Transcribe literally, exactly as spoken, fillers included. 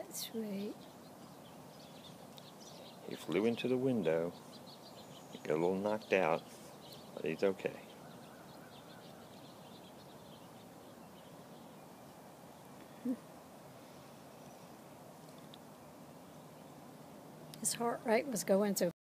Sweet. He flew into the window. He got a little knocked out, but he's okay. His heart rate was going so